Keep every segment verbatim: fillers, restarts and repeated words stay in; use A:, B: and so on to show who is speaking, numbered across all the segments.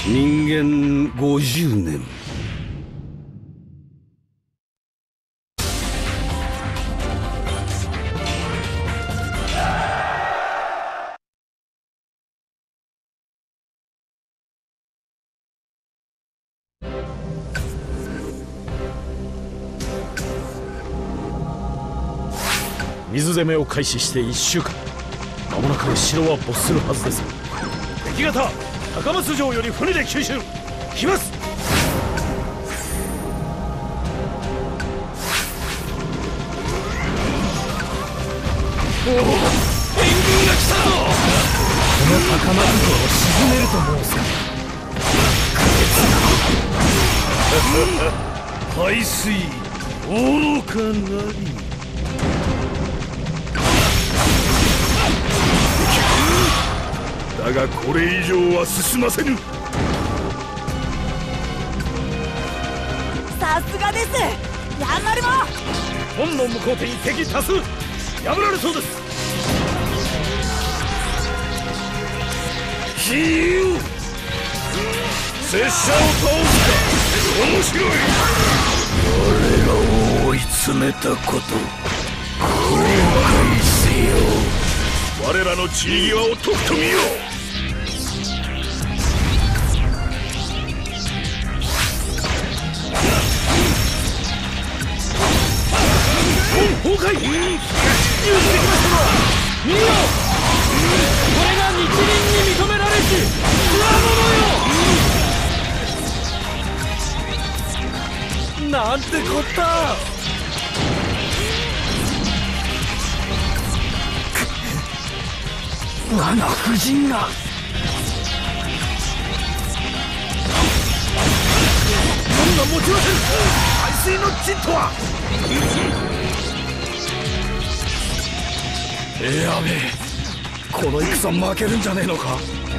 A: 人間ごじゅうねん。
B: 水攻めを開始していっしゅうかん、間もなく城は没するはずです。敵方、高松城より船で急襲来ます。おお、援軍が来たぞ。この高松城を沈めると申すか。排水愚かなり。だがこれ以上は進ませぬ。
C: さすがです。やんまるも
B: 本の向こう手に敵多数、破られそうです。ヒー拙者を倒すか。面白い。我らを追い詰めたこと後悔せよ。我らの散り際をとくと見よ。本崩壊。東に移ってきましたのは見よ。これが日輪に認められしつわものよ。なんてこった。我が夫人が。何が持ちません。排水の陣とは。やべえ、この戦負けるんじゃねえのか。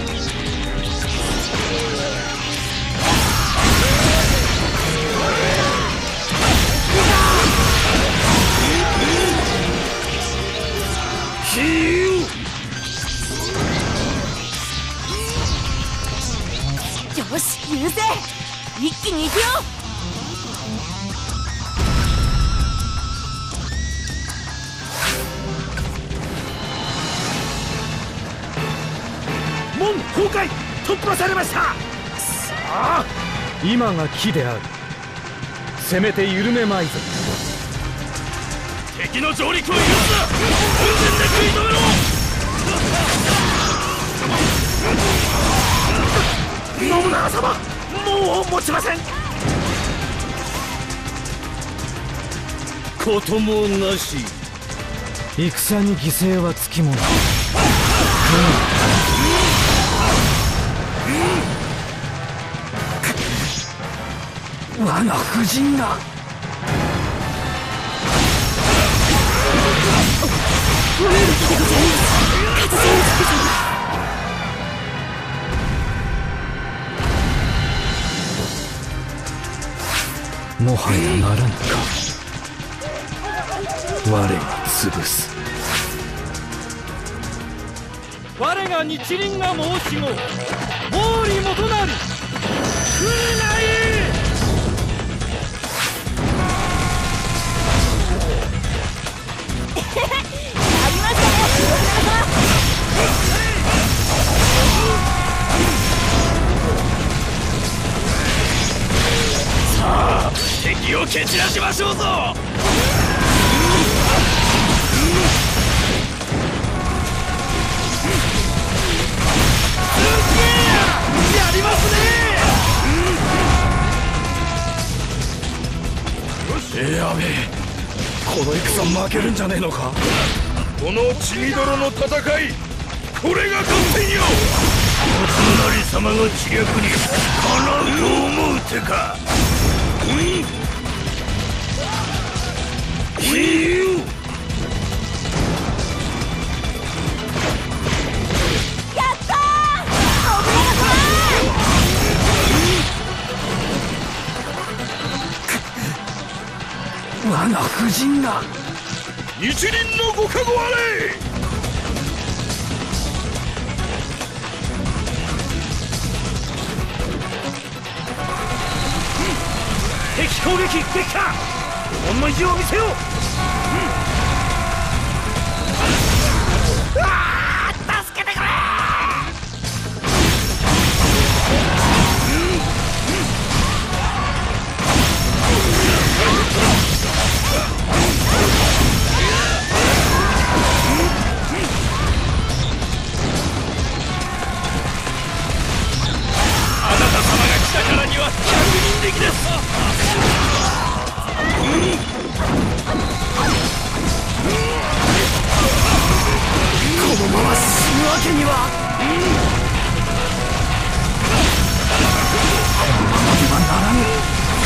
B: ヒー
C: よし、優勢。一気に行くよ。
B: 門崩壊、突破されました。さあ、今が機である。せめて緩めまいぞ。敵の上陸を許すな。軍前で食い止めろ。信長様、もう持ちません。こともなし。戦に犠牲はつきもの。我が夫人が。もはやならぬか。我が潰す。我が日輪が申し子、毛利元就。来るがいい。さあ、敵を蹴散らしましょうぞ。やりますね。やべえ、この戦負けるんじゃねえのか。この血みどろの戦い、これが合戦よ。お隣様の知略にかなうと思うてか。ヒー我が夫人が。日輪のご加護あれ。 攻撃撃破。本物の意地を見せよう。
C: 助けてくれ。
B: あなた様が来たからには百人力です。
A: このまま死ぬわけには。このままではならぬ。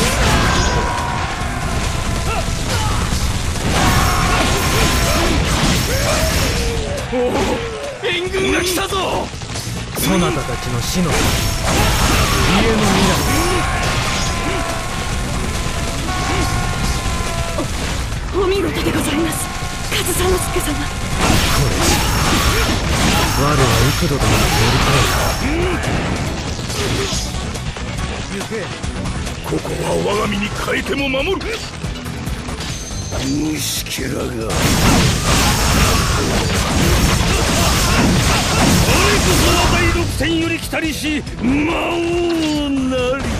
B: おお、援軍が来たぞ。
D: そなたたちの死の家の未来。
C: お見事でございます、上総介様。
D: これじゃ我は幾度とも乗り越えた。
B: ここは我が身に変えても守る。
A: 虫けらが。
B: 我こそは第六戦より来たりし魔王なり。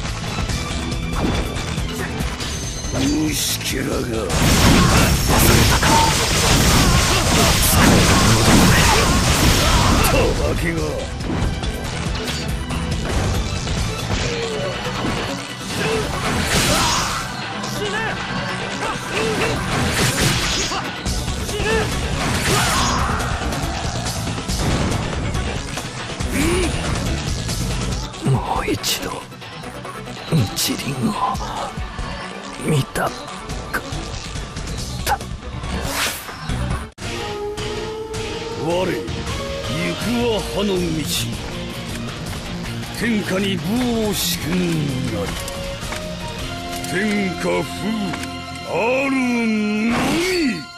A: 虫けらが。忘れたか。
B: たわけが。
D: もう一度日輪を見たかった。
A: 我行くは葉の道。天下に武を仕組んなり。
B: 天下風あるのみ。